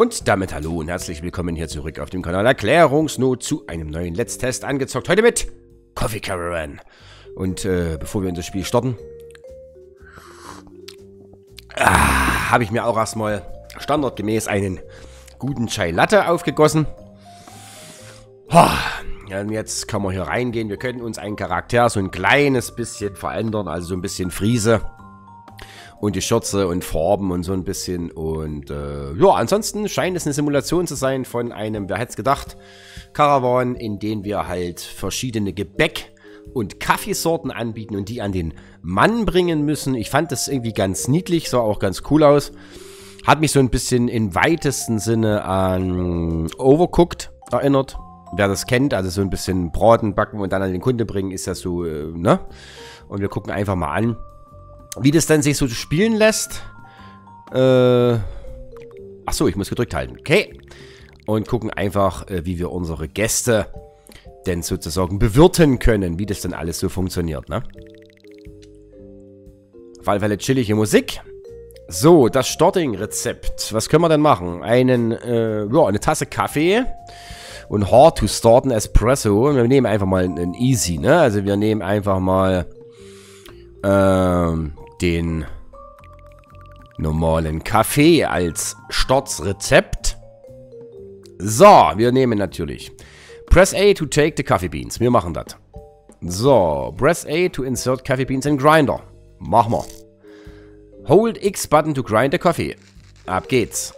Und damit hallo und herzlich willkommen hier zurück auf dem Kanal Erklärungsnot zu einem neuen Let's Test angezockt. Heute mit Coffee Caravan. Und bevor wir in das Spiel starten, habe ich mir auch erstmal standardgemäß einen guten Chai Latte aufgegossen. Und jetzt können wir hier reingehen. Wir können uns einen Charakter so ein kleines bisschen verändern, also so ein bisschen Friese. Und die Schürze und Farben und so ein bisschen. Und ja, ansonsten scheint es eine Simulation zu sein von einem, wer hätte es gedacht, Caravan, in dem wir halt verschiedene Gebäck- und Kaffeesorten anbieten und die an den Mann bringen müssen. Ich fand das irgendwie ganz niedlich, sah auch ganz cool aus. Hat mich so ein bisschen im weitesten Sinne an Overcooked erinnert. Wer das kennt, also so ein bisschen braten, backen und dann an den Kunde bringen, ist ja so, ne? Und wir gucken einfach mal an, wie das dann sich so spielen lässt. Achso, ich muss gedrückt halten. Okay. Und gucken einfach, wie wir unsere Gäste denn sozusagen bewirten können, wie das dann alles so funktioniert, ne? Auf alle Fälle chillige Musik. So, das Starting-Rezept. Was können wir denn machen? Eine Tasse Kaffee und hard to start ein Espresso. Und wir nehmen einfach mal einen Easy, ne? Also wir nehmen einfach mal den normalen Kaffee als Startrezept. So, wir nehmen natürlich Press A to take the coffee beans. Wir machen das. So, Press A to insert coffee beans in grinder. Machen wir. Hold X button to grind the coffee. Ab geht's.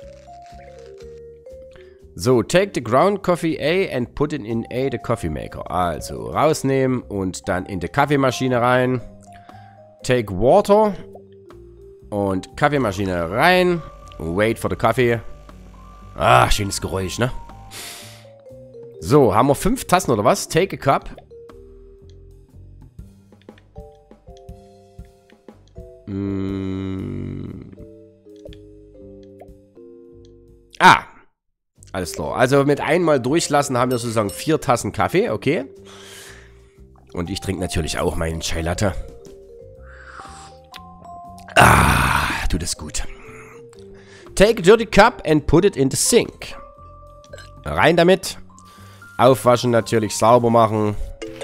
So, take the ground coffee A and put it in A the coffee maker. Also, rausnehmen und dann in die Kaffeemaschine rein. Take water und Kaffeemaschine rein. Wait for the coffee. Ah, schönes Geräusch, ne? So, haben wir 5 Tassen oder was? Take a cup. Alles klar. Also mit einmal durchlassen haben wir sozusagen 4 Tassen Kaffee, okay. Und ich trinke natürlich auch meinen Chai Latte. Tut es gut. Take a dirty cup and put it in the sink. Rein damit. Aufwaschen natürlich, sauber machen.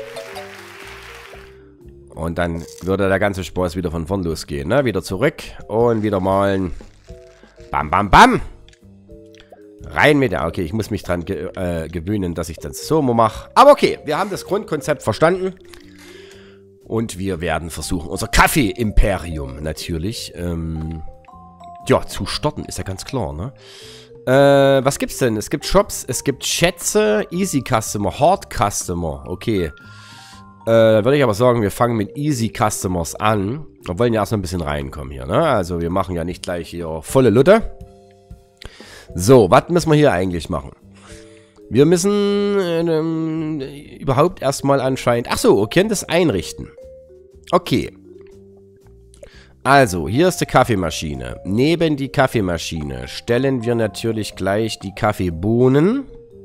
Und dann würde der ganze Spaß wieder von vorn losgehen, ne? Wieder zurück und wieder malen. Bam, bam, bam. Rein mit der. Okay, ich muss mich dran gewöhnen, dass ich das so mache. Aber okay, wir haben das Grundkonzept verstanden. Und wir werden versuchen, unser Kaffee-Imperium natürlich ja, zu starten, ist ja ganz klar, ne? Was gibt's denn? Es gibt Shops, es gibt Schätze, Easy Customer, Hard Customer. Okay. Da würde ich aber sagen, wir fangen mit Easy Customers an. Wir wollen ja erst noch ein bisschen reinkommen hier, ne? Also wir machen ja nicht gleich hier volle Lutte. So, was müssen wir hier eigentlich machen? Wir müssen überhaupt erstmal anscheinend... Achso, wir können das einrichten. Okay. Also, hier ist die Kaffeemaschine. Neben die Kaffeemaschine stellen wir natürlich gleich die Kaffeebohnen.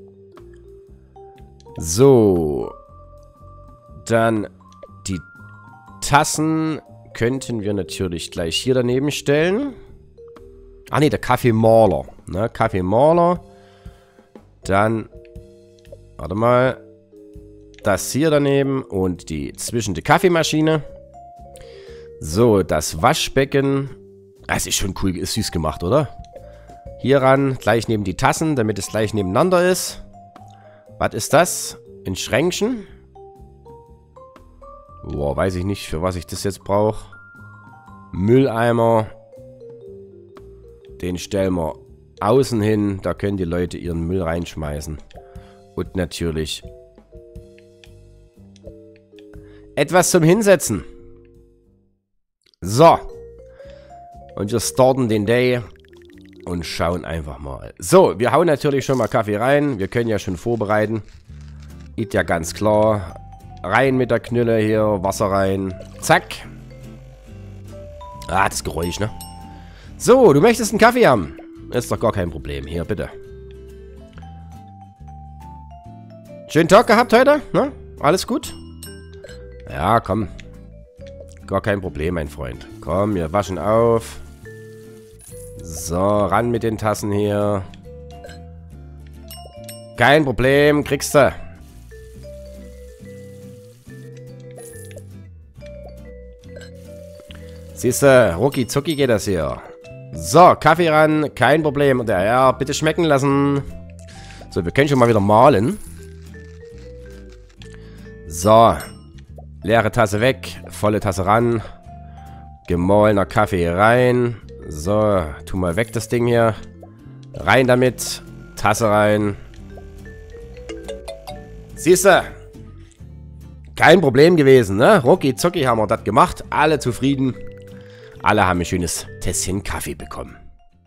So. Dann die Tassen könnten wir natürlich gleich hier daneben stellen. Ach nee, der Kaffeemaler. Ne, Kaffeemaler. Dann, warte mal, das hier daneben und die zwischen die Kaffeemaschine. So, das Waschbecken. Das ist schon cool, ist süß gemacht, oder? Hier ran, gleich neben die Tassen, damit es gleich nebeneinander ist. Was ist das? Ein Schränkchen? Boah, weiß ich nicht, für was ich das jetzt brauche. Mülleimer. Den stellen wir außen hin. Da können die Leute ihren Müll reinschmeißen. Und natürlich etwas zum Hinsetzen. So. Und wir starten den Day und schauen einfach mal. So, wir hauen natürlich schon mal Kaffee rein. Wir können ja schon vorbereiten. Ist ja ganz klar. Rein mit der Knülle hier. Wasser rein. Zack. Das Geräusch, ne? So, du möchtest einen Kaffee haben. Ist doch gar kein Problem. Hier, bitte. Schönen Tag gehabt heute, ne? Alles gut? Ja, komm. Gar kein Problem, mein Freund. Komm, wir waschen auf. So, ran mit den Tassen hier. Kein Problem, kriegst du. Siehst du, rucki zucki geht das hier. So, Kaffee ran, kein Problem. Und der Herr, bitte schmecken lassen. So, wir können schon mal wieder malen. So, leere Tasse weg, volle Tasse ran. Gemahlener Kaffee rein. So, tu mal weg das Ding hier. Rein damit. Tasse rein. Siehst du? Kein Problem gewesen, ne? Rucki zucki haben wir das gemacht. Alle zufrieden. Alle haben ein schönes Tässchen Kaffee bekommen.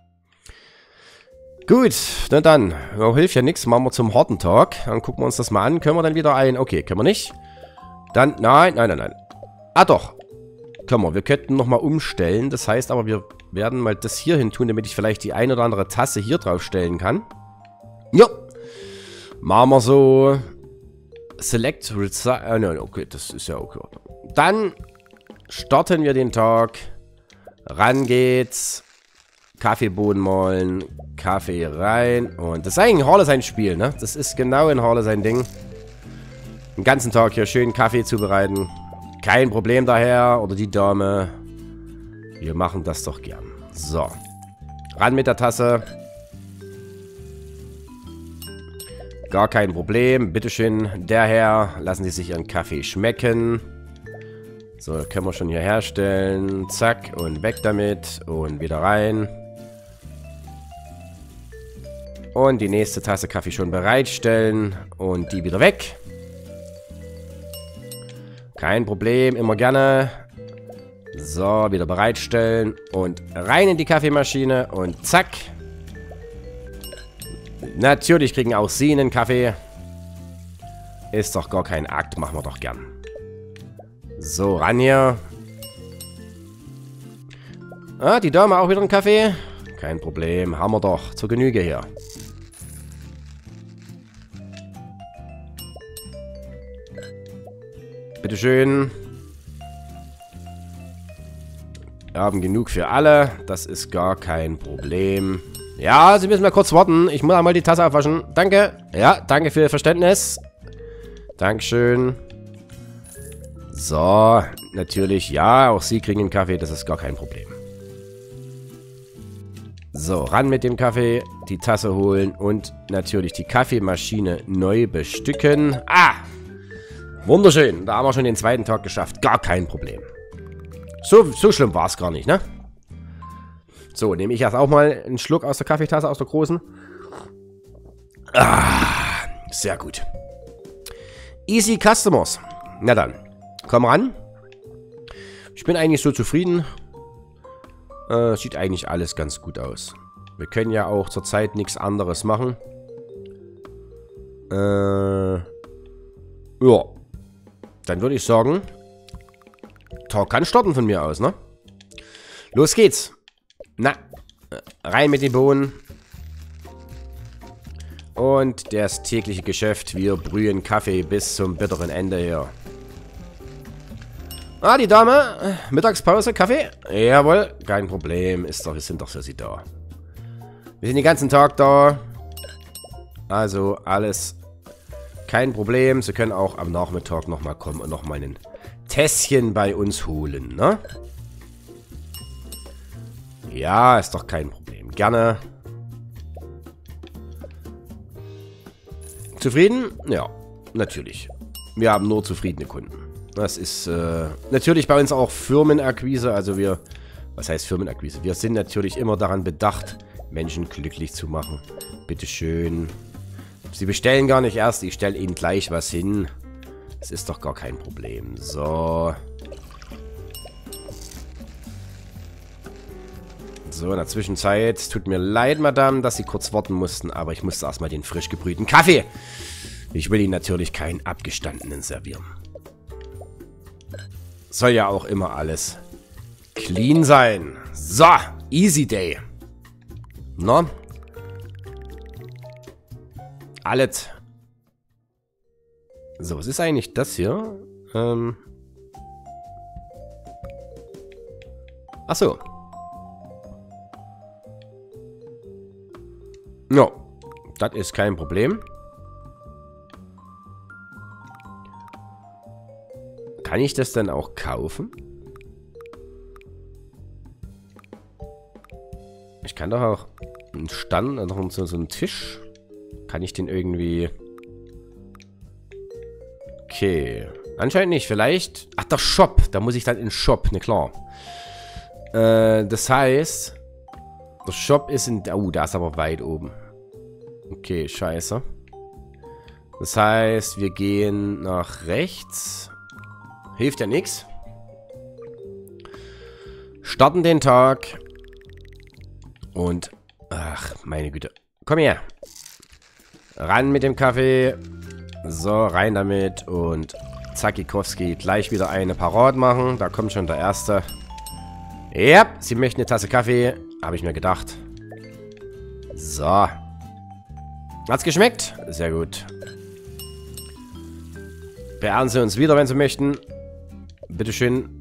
Gut, na dann. Ja, hilft ja nichts. Machen wir zum Hortentalk. Dann gucken wir uns das mal an. Können wir dann wieder ein? Okay, können wir nicht. Dann, nein. Ah doch. Können wir. Wir könnten nochmal umstellen. Das heißt aber, wir werden mal das hier hin tun, damit ich vielleicht die ein oder andere Tasse hier drauf stellen kann. Ja. Machen wir so. Select Recycle. Okay, das ist ja okay. Dann starten wir den Tag. Ran geht's. Kaffeebohnen malen. Kaffee rein. Und das ist eigentlich Harle sein Spiel, ne? Das ist genau in Harle sein Ding. Den ganzen Tag hier schön Kaffee zubereiten. Kein Problem daher. Oder die Dame. Wir machen das doch gern. So. Ran mit der Tasse. Gar kein Problem. Bitteschön, der Herr. Lassen Sie sich Ihren Kaffee schmecken. So, können wir schon hier herstellen. Zack, und weg damit. Und wieder rein. Und die nächste Tasse Kaffee schon bereitstellen. Und die wieder weg. Kein Problem, immer gerne. So, wieder bereitstellen. Und rein in die Kaffeemaschine. Und zack. Natürlich kriegen auch Sie einen Kaffee. Ist doch gar kein Akt, machen wir doch gern. So, ran hier. Ah, die Dame auch wieder einen Kaffee. Kein Problem, haben wir doch. Zur Genüge hier. Bitteschön. Wir haben genug für alle. Das ist gar kein Problem. Ja, Sie müssen mal kurz warten. Ich muss einmal die Tasse aufwaschen. Danke. Ja, danke für Ihr Verständnis. Dankeschön. So, natürlich, ja, auch Sie kriegen einen Kaffee. Das ist gar kein Problem. So, ran mit dem Kaffee. Die Tasse holen und natürlich die Kaffeemaschine neu bestücken. Ah, wunderschön. Da haben wir schon den zweiten Tag geschafft. Gar kein Problem. So schlimm war es gar nicht, ne? So, nehme ich erst auch mal einen Schluck aus der Kaffeetasse, aus der großen. Ah, sehr gut. Easy Customers. Na dann, komm ran. Ich bin eigentlich so zufrieden. Sieht eigentlich alles ganz gut aus. Wir können ja auch zurzeit nichts anderes machen. Ja. Dann würde ich sagen, Talk kann starten von mir aus, ne? Los geht's. Na, rein mit den Bohnen. Und das tägliche Geschäft. Wir brühen Kaffee bis zum bitteren Ende hier. Ah, die Dame. Mittagspause, Kaffee? Jawohl, kein Problem. Wir sind doch für Sie da. Wir sind den ganzen Tag da. Also alles kein Problem. Sie können auch am Nachmittag nochmal kommen und nochmal ein Tässchen bei uns holen, ne? Ja, ist doch kein Problem. Gerne. Zufrieden? Ja, natürlich. Wir haben nur zufriedene Kunden. Das ist natürlich bei uns auch Firmenakquise. Also was heißt Firmenakquise? Wir sind natürlich immer daran bedacht, Menschen glücklich zu machen. Bitteschön. Sie bestellen gar nicht erst. Ich stelle Ihnen gleich was hin. Das ist doch gar kein Problem. So. So, in der Zwischenzeit, tut mir leid, Madame, dass Sie kurz warten mussten, aber ich musste erstmal den frisch gebrühten Kaffee. Ich will Ihnen natürlich keinen abgestandenen servieren. Soll ja auch immer alles clean sein. So, easy day. Na? Alles. So, was ist eigentlich das hier? Ach so. No, das ist kein Problem. Kann ich das dann auch kaufen? Ich kann doch auch einen Stand, also so einen Tisch. Kann ich den irgendwie... Okay. Anscheinend nicht. Vielleicht... Ach, der Shop. Da muss ich dann in den Shop. Ne, klar. Das heißt... Der Shop ist in... Oh, da ist aber weit oben. Okay, scheiße. Das heißt, wir gehen nach rechts. Hilft ja nichts. Starten den Tag. Und... Ach, meine Güte. Komm her. Ran mit dem Kaffee. So, rein damit. Und Zakikowski gleich wieder eine Parade machen. Da kommt schon der Erste. Ja, sie möchten eine Tasse Kaffee. Habe ich mir gedacht. So. Hat's geschmeckt? Sehr gut. Beehren Sie uns wieder, wenn Sie möchten. Bitteschön.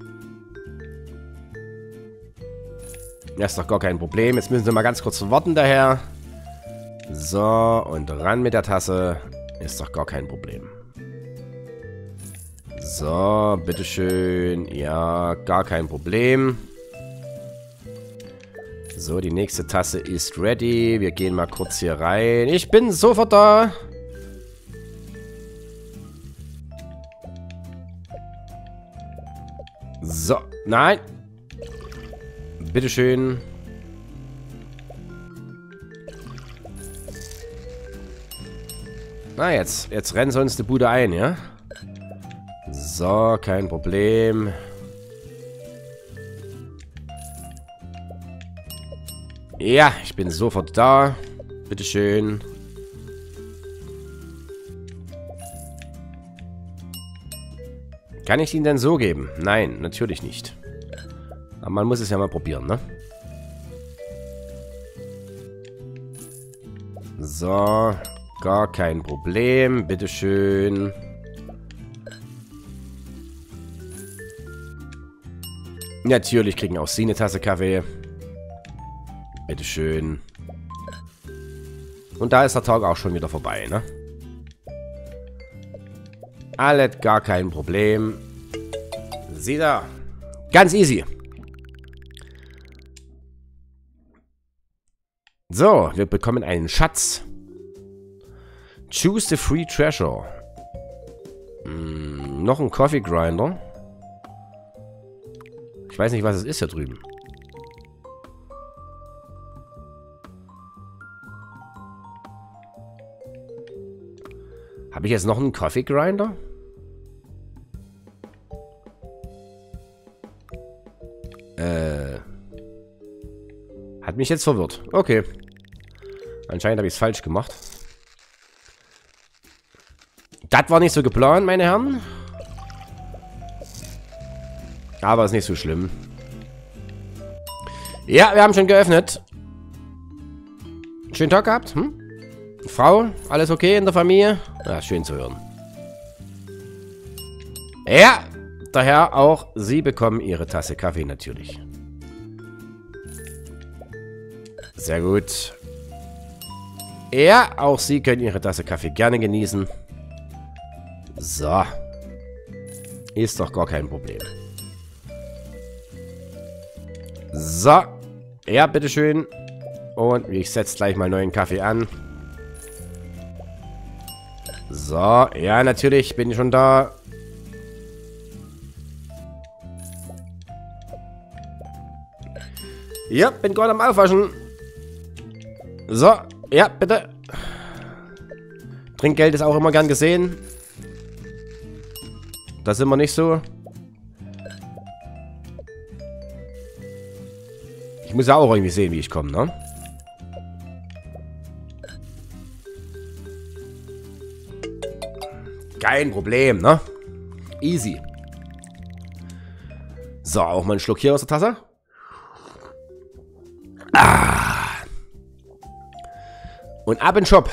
Das ist doch gar kein Problem. Jetzt müssen Sie mal ganz kurz warten daher. So, und ran mit der Tasse. Ist doch gar kein Problem. So, bitteschön. Ja, gar kein Problem. So, die nächste Tasse ist ready. Wir gehen mal kurz hier rein. Ich bin sofort da. So, nein. Bitteschön. Na, jetzt rennen sie uns die Bude ein, ja? So, kein Problem. Ja, ich bin sofort da. Bitteschön. Kann ich ihn denn so geben? Nein, natürlich nicht. Aber man muss es ja mal probieren, ne? So, gar kein Problem. Bitteschön. Natürlich kriegen auch Sie eine Tasse Kaffee. Bitteschön. Und da ist der Tag auch schon wieder vorbei, ne? Alles gar kein Problem. Sieh da. Ganz easy. So, wir bekommen einen Schatz. Choose the free treasure. Noch ein Coffee Grinder. Ich weiß nicht, was es ist hier drüben. Habe ich jetzt noch einen Coffee Grinder? Hat mich jetzt verwirrt. Okay. Anscheinend habe ich es falsch gemacht. Das war nicht so geplant, meine Herren. Aber ist nicht so schlimm. Ja, wir haben schon geöffnet. Schönen Tag gehabt, hm? Frau, alles okay in der Familie? Ja, schön zu hören. Ja, daher auch Sie bekommen Ihre Tasse Kaffee natürlich. Sehr gut. Ja, auch Sie können Ihre Tasse Kaffee gerne genießen. So. Ist doch gar kein Problem. So. Ja, bitteschön. Und ich setze gleich mal neuen Kaffee an. So. Ja, natürlich bin ich schon da. Ja, bin gerade am Aufwaschen. So. Ja, bitte. Trinkgeld ist auch immer gern gesehen. Das sind wir nicht so. Ich muss ja auch irgendwie sehen, wie ich komme, ne? Kein Problem, ne? Easy. So, auch mal einen Schluck hier aus der Tasse. Und ab in den Shop.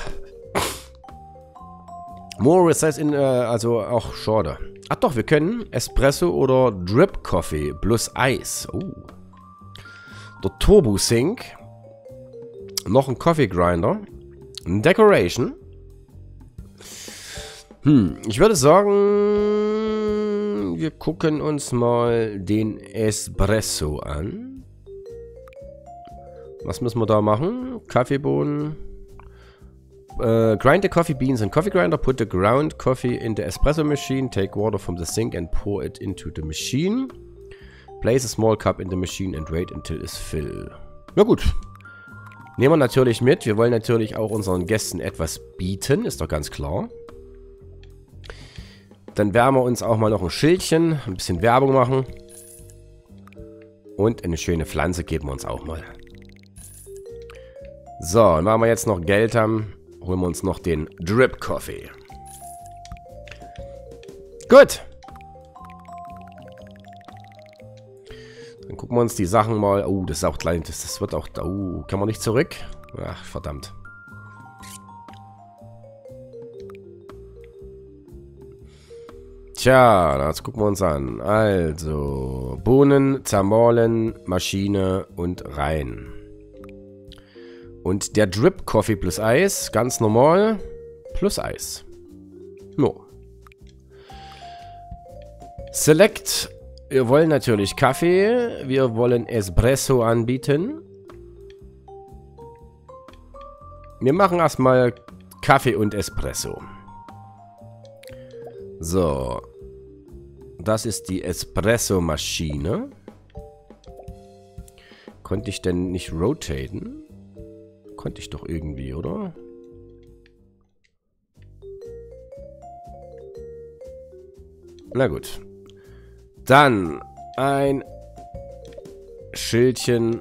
More Recess in, also auch schade. Ach doch, wir können Espresso oder Drip Coffee plus Eis. Oh. Der Turbo Sink. Noch ein Coffee Grinder. Ein Decoration. Ich würde sagen, Und wir gucken uns mal den Espresso an. Was müssen wir da machen? Kaffeebohnen. Grind the coffee beans in coffee grinder. Put the ground coffee in the espresso machine. Take water from the sink and pour it into the machine. Place a small cup in the machine and wait until it's full. Na gut. Nehmen wir natürlich mit. Wir wollen natürlich auch unseren Gästen etwas bieten. Ist doch ganz klar. Dann werden wir uns auch mal noch ein Schildchen, ein bisschen Werbung machen. Und eine schöne Pflanze geben wir uns auch mal. So, und wenn wir jetzt noch Geld haben, holen wir uns noch den Drip Coffee. Gut. Dann gucken wir uns die Sachen mal. Oh, das ist auch klein. Das wird auch... Oh, kann man nicht zurück? Ach, verdammt. Tja, das gucken wir uns an. Also, Bohnen, zermahlen, Maschine und rein. Und der Drip Coffee plus Eis, ganz normal, plus Eis. No. Select. Wir wollen natürlich Kaffee. Wir wollen Espresso anbieten. Wir machen erstmal Kaffee und Espresso. So. Das ist die Espresso-Maschine. Konnte ich denn nicht rotaten? Konnte ich doch irgendwie, oder? Na gut. Dann ein Schildchen.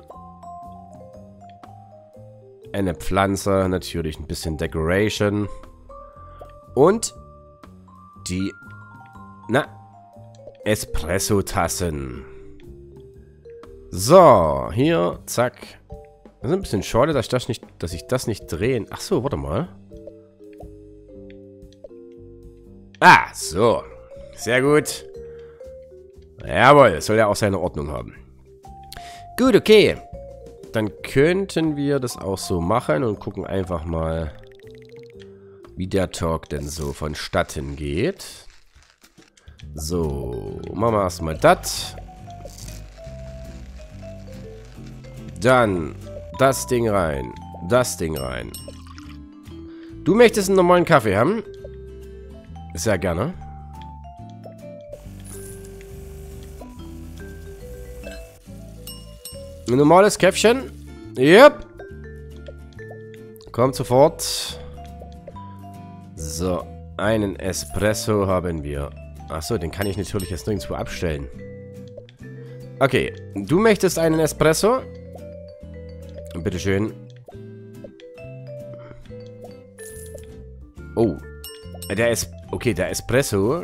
Eine Pflanze, natürlich ein bisschen Decoration. Und die, Espresso-Tassen. So, hier, zack. Das ist ein bisschen schade, dass ich das nicht drehen. Ach so, warte mal. Ah, so. Sehr gut. Jawohl, es soll ja auch seine Ordnung haben. Gut, okay. Dann könnten wir das auch so machen und gucken einfach mal, wie der Talk denn so vonstatten geht. So, machen wir erstmal das. Dann das Ding rein. Das Ding rein. Du möchtest einen normalen Kaffee haben? Sehr gerne. Ein normales Käffchen. Yep. Kommt sofort. So, einen Espresso haben wir. Achso, den kann ich natürlich jetzt nirgendwo abstellen. Okay, du möchtest einen Espresso? Bitteschön. Oh, okay, der Espresso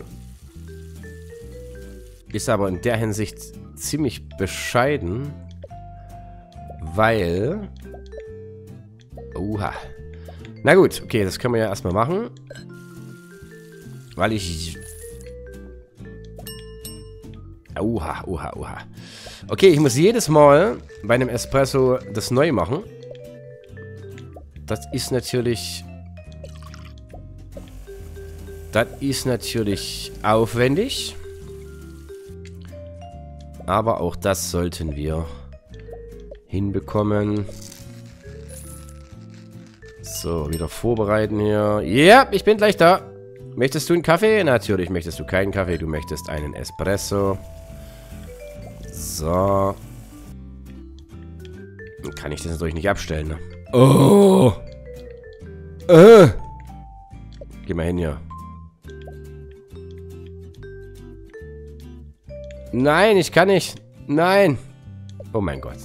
ist aber in der Hinsicht ziemlich bescheiden, weil... Oha. Na gut, okay, das können wir ja erstmal machen. Weil ich... Oha, oha, oha. Okay, ich muss jedes Mal bei einem Espresso das neu machen. Das ist natürlich... Das ist natürlich aufwendig. Aber auch das sollten wir hinbekommen. So, wieder vorbereiten hier. Ja, ich bin gleich da. Möchtest du einen Kaffee? Natürlich möchtest du keinen Kaffee. Du möchtest einen Espresso. So. Dann kann ich das natürlich nicht abstellen, ne? Oh! Geh mal hin hier. Nein, ich kann nicht. Nein. Oh mein Gott.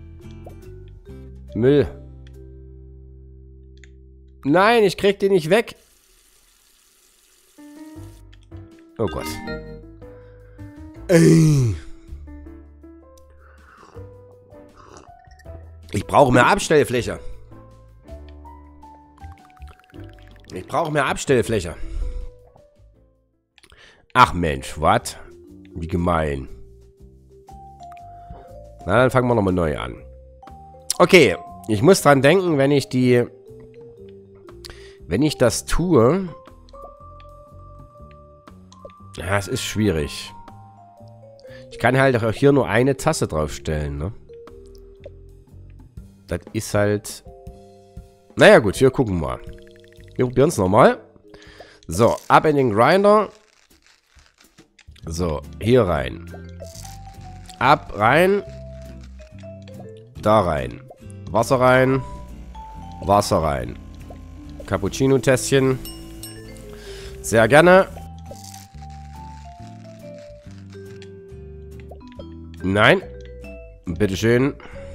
Müll. Nein, ich krieg den nicht weg. Oh Gott. Ich brauche mehr Abstellfläche. Ich brauche mehr Abstellfläche. Ach Mensch, was? Wie gemein. Na, dann fangen wir nochmal neu an. Okay, ich muss dran denken, wenn ich das tue. Ja, es ist schwierig. Ich kann halt auch hier nur eine Tasse draufstellen, ne? Das ist halt... Naja gut, wir gucken mal. Wir probieren es nochmal. So, ab in den Grinder. So, hier rein. Ab, rein. Da rein. Wasser rein. Wasser rein. Cappuccino-Tässchen. Sehr gerne. Nein. Bitteschön.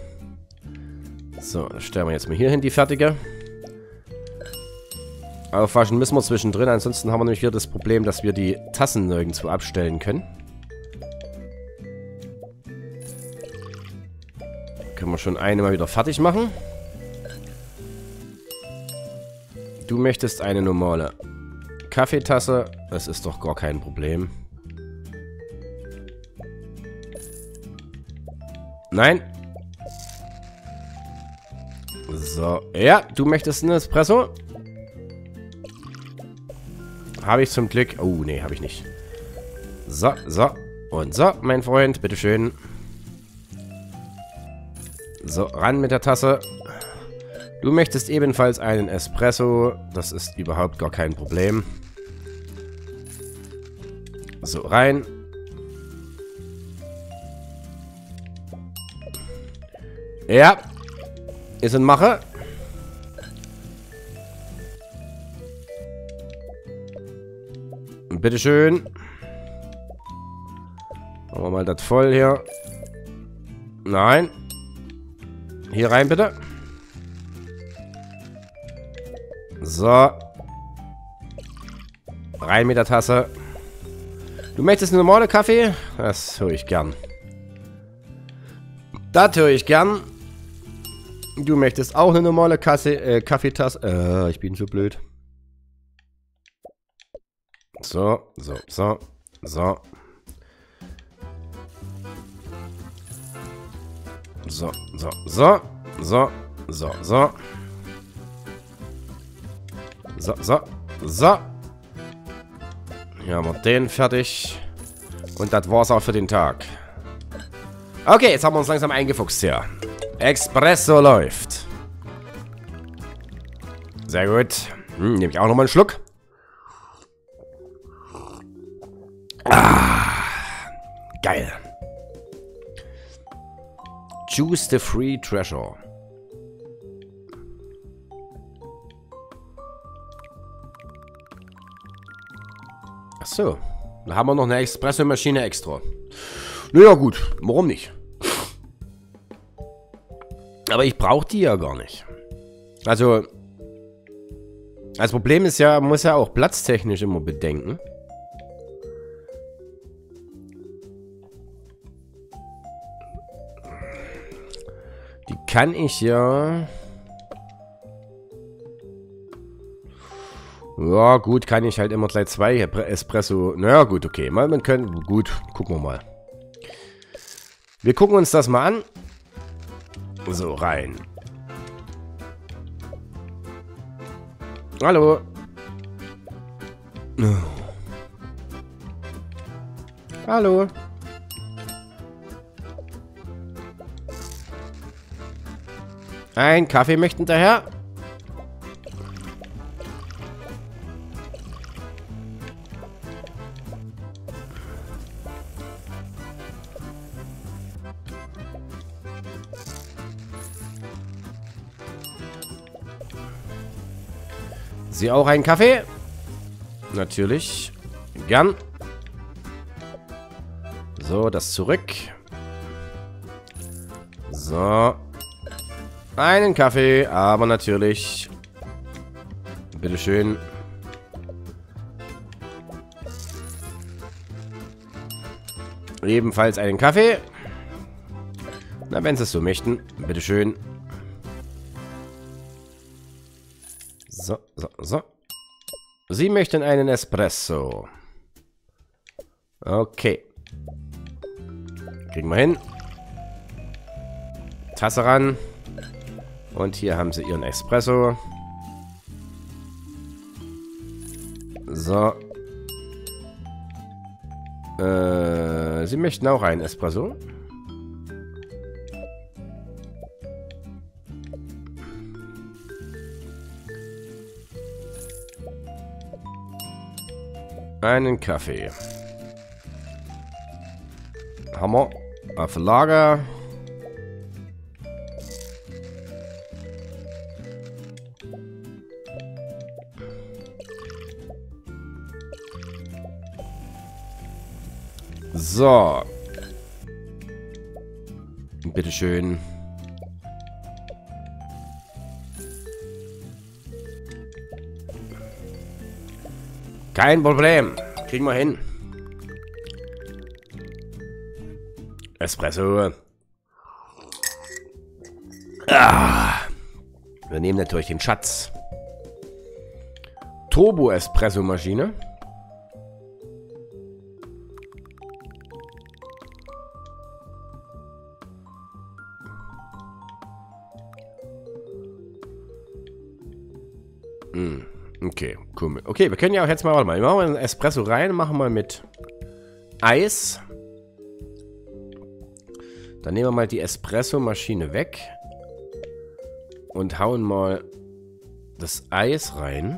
So, das stellen wir jetzt mal hier hin, die fertige. Aufwaschen müssen wir zwischendrin, ansonsten haben wir nämlich hier das Problem, dass wir die Tassen nirgendwo abstellen können. Können wir schon eine mal wieder fertig machen. Du möchtest eine normale Kaffeetasse. Das ist doch gar kein Problem. Nein. So, ja, du möchtest einen Espresso? Habe ich zum Glück. Oh, nee, habe ich nicht. So, so. Und so, mein Freund, bitteschön. So, ran mit der Tasse. Du möchtest ebenfalls einen Espresso. Das ist überhaupt gar kein Problem. So, rein. Ja. Ist in Mache. Bitteschön. Machen wir mal das voll hier. Nein. Hier rein, bitte. So. Rein mit der Tasse. Du möchtest eine normale Kaffee? Das höre ich gern. Das höre ich gern. Du möchtest auch eine normale Kaffeetasse. Ich bin so blöd. So, so, so, so. So, so, so, so, so, so. So, so, so. Hier haben wir den fertig. Und das war's auch für den Tag. Okay, jetzt haben wir uns langsam eingefuchst hier. Espresso läuft. Sehr gut. Nehme ich auch nochmal einen Schluck. Geil. Choose the free treasure. Achso. Da haben wir noch eine Espresso-Maschine extra. Naja gut, warum nicht? Aber ich brauche die ja gar nicht. Also, das Problem ist ja, man muss ja auch platztechnisch immer bedenken. Die kann ich ja... Ja, gut, kann ich halt immer gleich 2 Espresso... Naja, gut, okay. Man kann... Gut, gucken wir mal. Wir gucken uns das mal an. So, rein. Hallo. Hallo. Ein Kaffee möchten daher. Sie auch einen Kaffee? Natürlich. Gern. So, das zurück. So. Einen Kaffee, aber natürlich. Bitteschön. Ebenfalls einen Kaffee. Na, wenn Sie es so möchten. Bitteschön. So, so, so. Sie möchten einen Espresso. Okay. Kriegen wir hin. Tasse ran. Und hier haben Sie Ihren Espresso. So. Sie möchten auch einen Espresso? Einen Kaffee. Hammer. Auf Lager. So. Bitteschön. Kein Problem. Kriegen wir hin. Espresso. Ah. Wir nehmen natürlich den Schatz. Turbo-Espresso-Maschine. Okay, cool. Okay, wir können ja auch jetzt mal, warte mal, wir machen einen Espresso rein, machen wir mit Eis. Dann nehmen wir mal die Espresso-Maschine weg und hauen mal das Eis rein.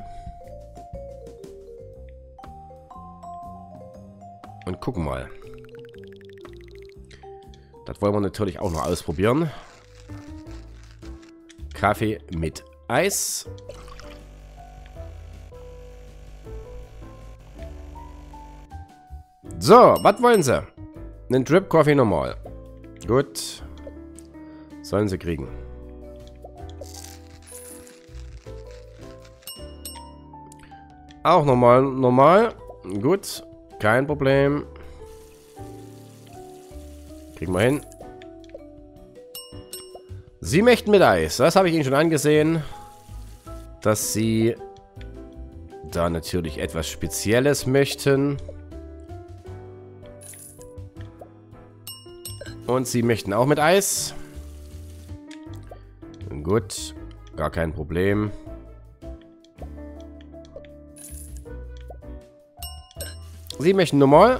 Und gucken mal. Das wollen wir natürlich auch noch ausprobieren. Kaffee mit Eis. So, was wollen Sie? Einen Drip Coffee normal. Gut. Sollen Sie kriegen. Auch normal. Gut. Kein Problem. Kriegen wir hin. Sie möchten mit Eis. Das habe ich Ihnen schon angesehen. Dass Sie da natürlich etwas Spezielles möchten. Und Sie möchten auch mit Eis. Gut, gar kein Problem. Sie möchten normal.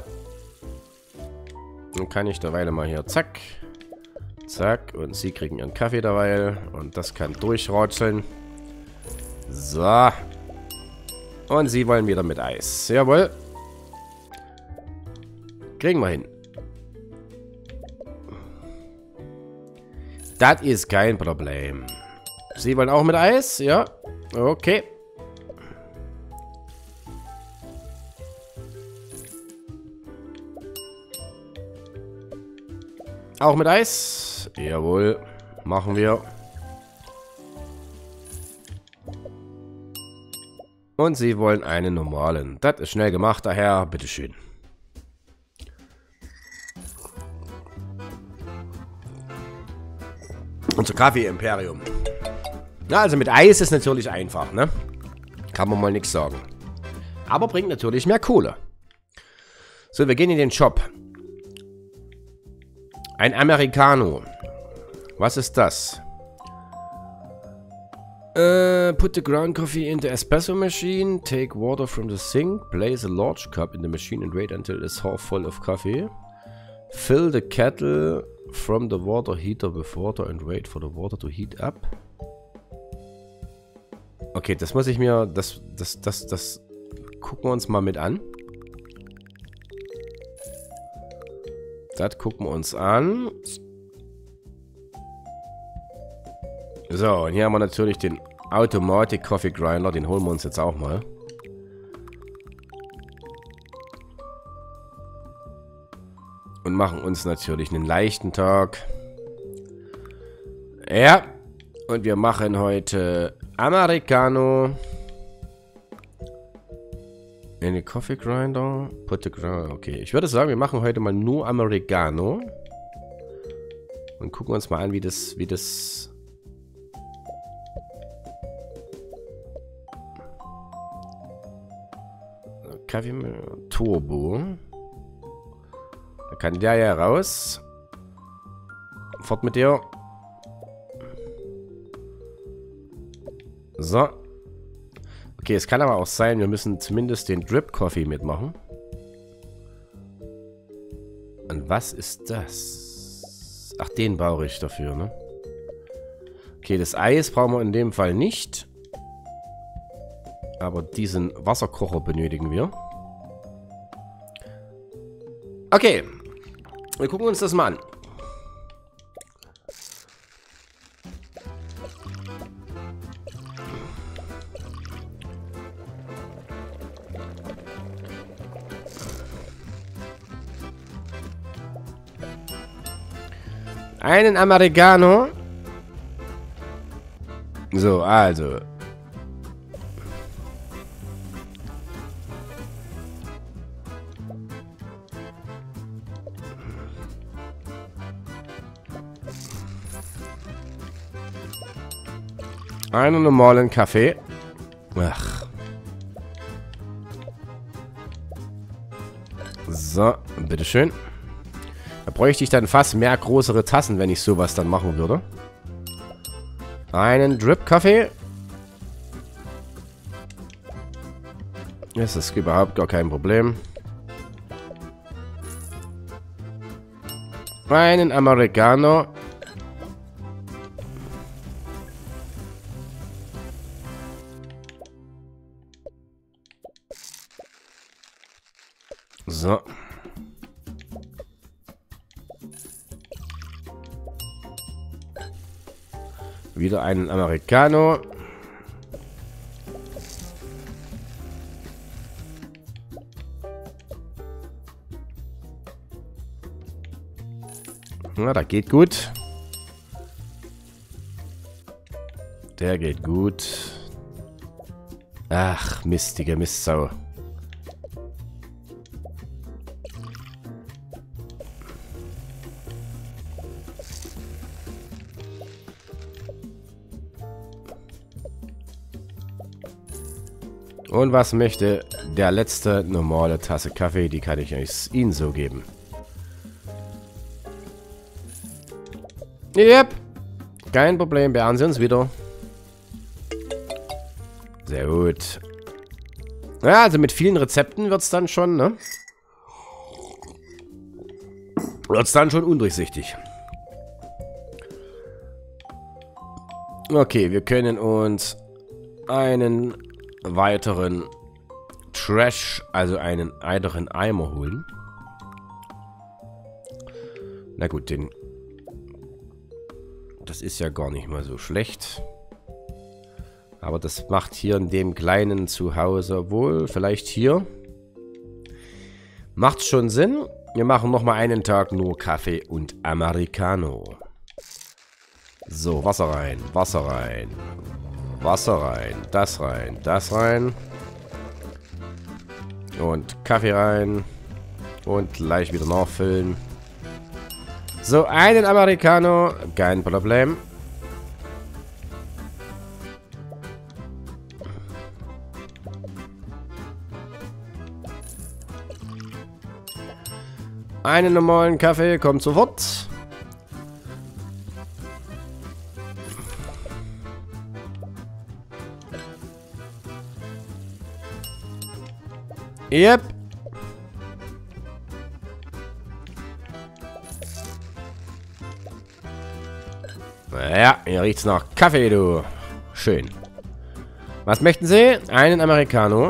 Dann kann ich derweil mal hier, zack. Zack, und Sie kriegen Ihren Kaffee derweil. Und das kann durchrotzeln. So. Und Sie wollen wieder mit Eis. Jawohl. Kriegen wir hin. Das ist kein Problem. Sie wollen auch mit Eis? Ja. Okay. Auch mit Eis? Jawohl. Machen wir. Und Sie wollen einen normalen. Das ist schnell gemacht, daher bitteschön. Unser Kaffee-Imperium. Na, also mit Eis ist natürlich einfach, ne? Kann man mal nichts sagen. Aber bringt natürlich mehr Kohle. So, wir gehen in den Shop. Ein Americano. Was ist das? Put the ground coffee in the espresso machine. Take water from the sink. Place a large cup in the machine and wait until it's half full of coffee. Fill the kettle from the water heater with water and wait for the water to heat up. Okay, das muss ich mir... Das gucken wir uns mal mit an. Das gucken wir uns an. So, und hier haben wir natürlich den Automatic Coffee Grinder. Den holen wir uns jetzt auch mal. Und machen uns natürlich einen leichten Tag. Ja. Und wir machen heute Americano. In den Coffee Grinder. Put the grinder. Okay, ich würde sagen, wir machen heute mal nur Americano. Und gucken uns mal an, wie das Kaffee Turbo. Da kann der ja raus. Fort mit dir. So. Okay, es kann aber auch sein, wir müssen zumindest den Drip Coffee mitmachen. was ist das? Ach, den brauche ich dafür, ne? Okay, das Eis brauchen wir in dem Fall nicht. Aber diesen Wasserkocher benötigen wir. Okay. Wir gucken uns das mal an. Einen Americano. So, also. Einen normalen Kaffee. Ach. So, bitteschön. Da bräuchte ich dann fast mehr größere Tassen, wenn ich sowas dann machen würde. Einen Drip-Kaffee. Das ist überhaupt gar kein Problem. Einen Americano. So. Wieder einen Americano. Na, das geht gut. Der geht gut. Ach, mistige Mistsau. Und was möchte der letzte normale Tasse Kaffee? Die kann ich euch Ihnen so geben. Yep. Kein Problem, beehren Sie uns wieder. Sehr gut. Ja, also mit vielen Rezepten wird es dann schon, ne? Wird es dann schon undurchsichtig. Okay, wir können uns einen weiteren Trash, also einen weiteren Eimer holen. Na gut, das ist ja gar nicht mal so schlecht. Aber das macht hier in dem kleinen Zuhause wohl, vielleicht hier. Macht schon Sinn. Wir machen nochmal einen Tag nur Kaffee und Americano. So, Wasser rein, Wasser rein. Wasser rein, das rein, das rein. Und Kaffee rein. Und gleich wieder nachfüllen. So, einen Americano. Kein Problem. Einen normalen Kaffee kommt sofort. Yep. Ja, hier riecht's nach Kaffee, du. Schön. Was möchten Sie? Einen Americano.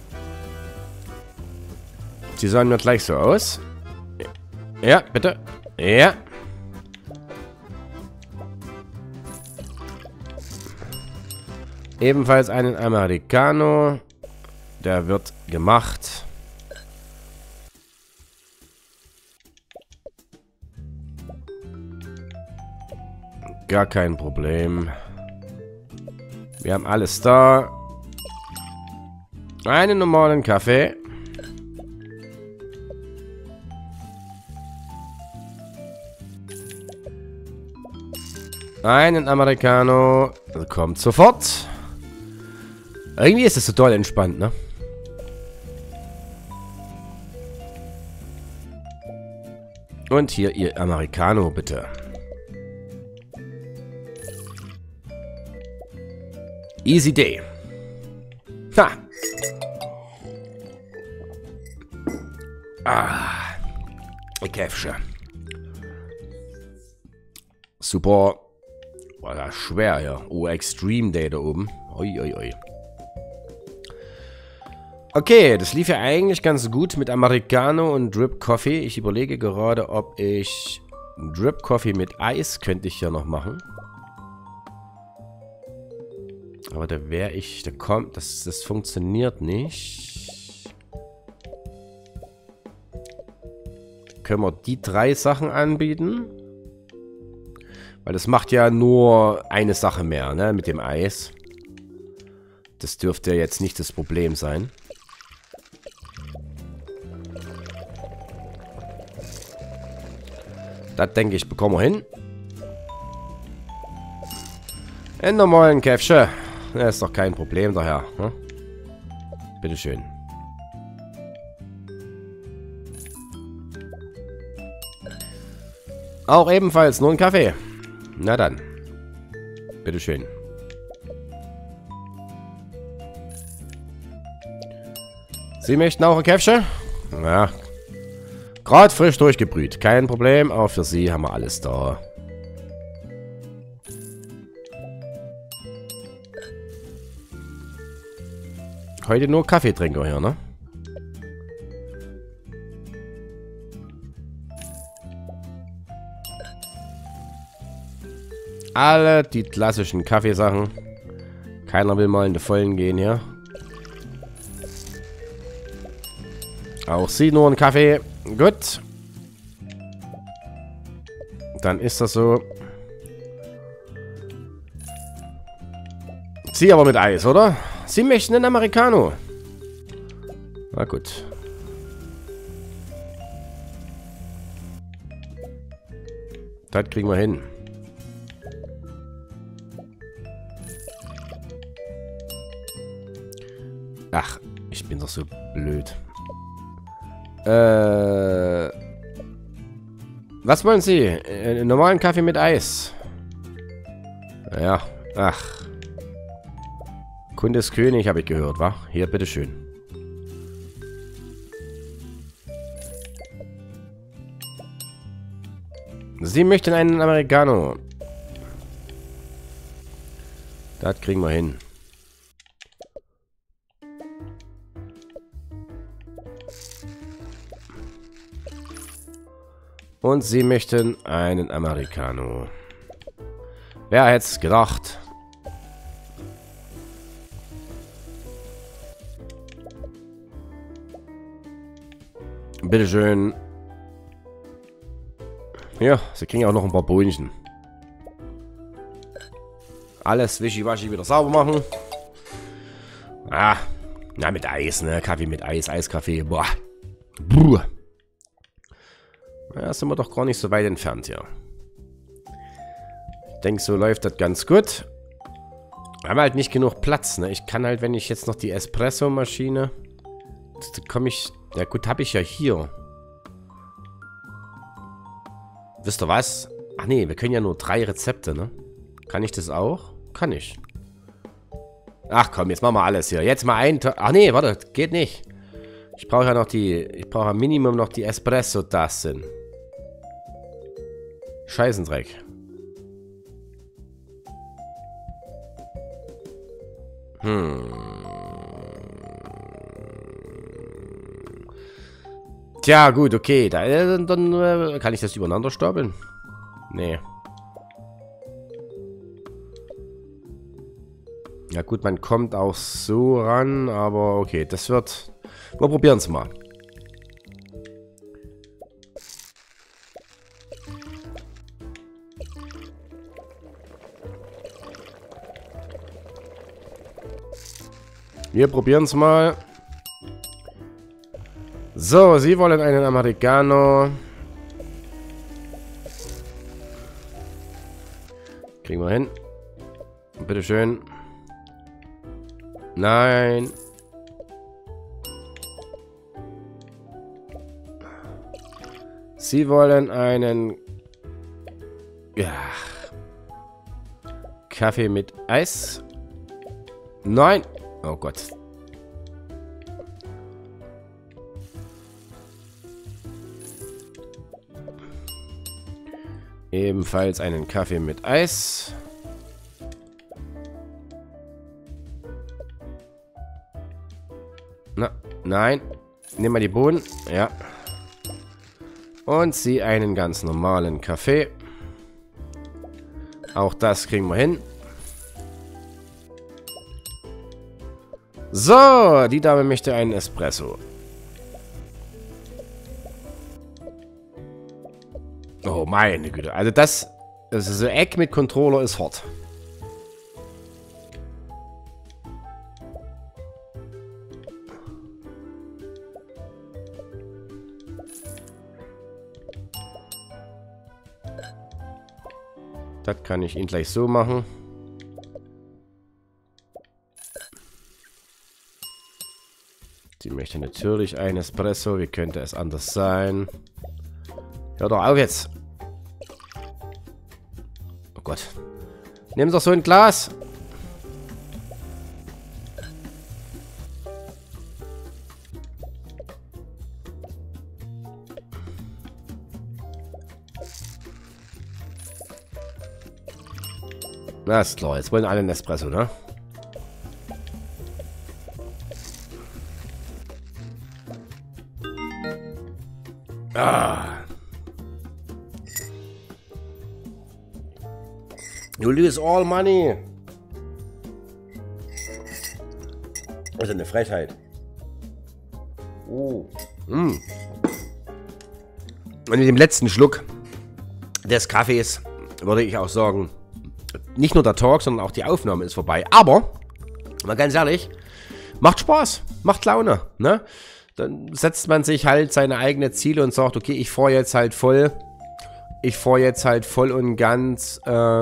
Sie sahen mir gleich so aus. Ja, bitte. Ja. Ebenfalls einen Americano. Der wird gemacht. Gar kein Problem. Wir haben alles da. Einen normalen Kaffee. Einen Americano. Kommt sofort. Irgendwie ist es so toll entspannt, ne? Und hier Ihr Americano, bitte. Easy day. Ha. Ah. Käfsche. Super. Boah, das ist schwer hier. Oh, Extreme Day da oben. Ui, ui, ui. Okay, das lief ja eigentlich ganz gut mit Americano und Drip Coffee. Ich überlege gerade, ob ich Drip Coffee mit Eis könnte ich ja noch machen. Aber da wäre ich, da kommt, das funktioniert nicht. Können wir die 3 Sachen anbieten? Weil das macht ja nur eine Sache mehr, ne, mit dem Eis. Das dürfte jetzt nicht das Problem sein. Das denke ich, bekommen wir hin. Einen normalen Käfsche. Das ist doch kein Problem daher. Ne? Bitteschön. Auch ebenfalls nur ein Kaffee. Na dann. Bitteschön. Sie möchten auch ein Käfsche? Ja. Gerade frisch durchgebrüht. Kein Problem. Auch für Sie haben wir alles da. Heute nur Kaffeetrinker hier, ne? Alle die klassischen Kaffeesachen. Keiner will mal in die Vollen gehen hier. Auch Sie nur einen Kaffee. Gut. Dann ist das so. Sie aber mit Eis, oder? Sie möchten einen Americano. Na gut. Das kriegen wir hin. Ach, ich bin doch so blöd. Was wollen Sie? Einen normalen Kaffee mit Eis. Ja, ach. Kunde ist König, habe ich gehört, wa? Hier, bitteschön. Sie möchten einen Americano. Das kriegen wir hin. Und Sie möchten einen Americano. Wer hätte es gedacht? Bitteschön. Ja, Sie kriegen auch noch ein paar Bohnchen. Alles wischiwaschi wieder sauber machen. Ah, na mit Eis, ne? Kaffee mit Eis, Eiskaffee. Boah. Buh. Ja, sind wir doch gar nicht so weit entfernt hier. Ich denke, so läuft das ganz gut. Wir haben halt nicht genug Platz, ne? Ich kann halt, wenn ich jetzt noch die Espresso-Maschine... Da komme ich... Ja gut, habe ich ja hier. Wisst ihr was? Ach nee, wir können ja nur 3 Rezepte, ne? Kann ich das auch? Kann ich. Ach komm, jetzt machen wir alles hier. Jetzt mal ein... Ach nee, warte, geht nicht. Ich brauche ja noch die... Ich brauche am Minimum noch die Espresso-Tassen. Scheißendreck. Tja, gut, okay. Dann kann ich das übereinander stapeln? Nee. Ja gut, man kommt auch so ran, aber okay, das wird... Wir probieren es mal. Wir probieren es mal. So, Sie wollen einen Americano. Kriegen wir hin. Bitteschön. Nein. Sie wollen einen... Ja. Kaffee mit Eis. Nein. Oh Gott. Ebenfalls einen Kaffee mit Eis. Na, nein. Nimm mal die Bohnen. Ja. Und zieh einen ganz normalen Kaffee. Auch das kriegen wir hin. So, die Dame möchte einen Espresso. Oh, meine Güte. Also das ist so Eck mit Controller ist hart. Das kann ich ihn gleich so machen. Sie möchte natürlich ein Espresso. Wie könnte es anders sein? Hör doch auf jetzt. Oh Gott. Nimm doch so ein Glas. Na, ist klar. Jetzt wollen alle einen Espresso, ne? Ah. You lose all money. Das ist eine Frechheit. Oh. Mm. Und in dem letzten Schluck des Kaffees würde ich auch sagen, nicht nur der Talk, sondern auch die Aufnahme ist vorbei. Aber, mal ganz ehrlich, macht Spaß, macht Laune, ne? Dann setzt man sich halt seine eigenen Ziele und sagt, okay, ich fahre jetzt halt voll. Ich fahre jetzt halt voll und ganz, ja,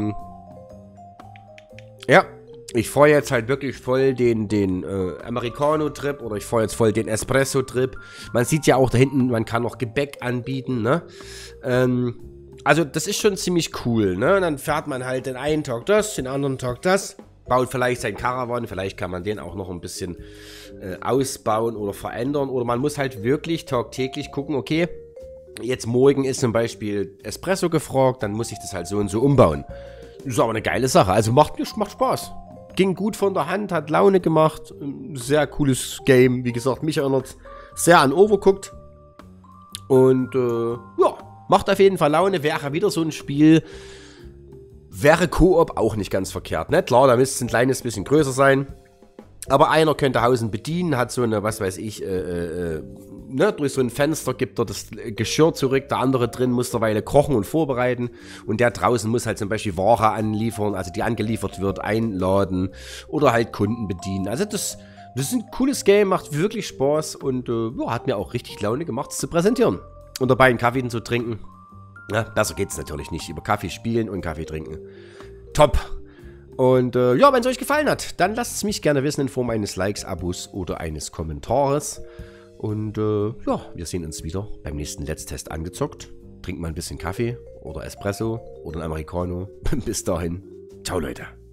ich fahre jetzt halt wirklich voll den Americano-Trip oder ich fahre jetzt voll den Espresso-Trip. Man sieht ja auch da hinten, man kann noch Gebäck anbieten, ne? Also das ist schon ziemlich cool, ne? Und dann fährt man halt den einen Tag das, den anderen Tag das. Baut vielleicht sein Caravan, vielleicht kann man den auch noch ein bisschen ausbauen oder verändern. Oder man muss halt wirklich tagtäglich gucken, okay, jetzt morgen ist zum Beispiel Espresso gefragt, dann muss ich das halt so und so umbauen. Das ist aber eine geile Sache, also macht Spaß. Ging gut von der Hand, hat Laune gemacht. Sehr cooles Game, wie gesagt, mich erinnert sehr an Overcooked. Und ja, macht auf jeden Fall Laune, wäre wieder so ein Spiel. Wäre Koop auch nicht ganz verkehrt, ne? Klar, da müsste es ein kleines bisschen größer sein. Aber einer könnte Hausen bedienen, hat so eine, was weiß ich, ne, durch so ein Fenster gibt er das Geschirr zurück, der andere drin muss derweil kochen und vorbereiten und der draußen muss halt zum Beispiel Ware anliefern, also die angeliefert wird, einladen oder halt Kunden bedienen. Also das ist ein cooles Game, macht wirklich Spaß und ja, hat mir auch richtig Laune gemacht, es zu präsentieren. Und dabei einen Kaffee zu trinken. Ja, besser geht's natürlich nicht. Über Kaffee spielen und Kaffee trinken. Top. Und ja, wenn es euch gefallen hat, dann lasst es mich gerne wissen in Form eines Likes, Abos oder eines Kommentares. Und ja, wir sehen uns wieder beim nächsten Let's Test angezockt. Trinkt mal ein bisschen Kaffee oder Espresso oder ein Americano. Bis dahin. Ciao, Leute.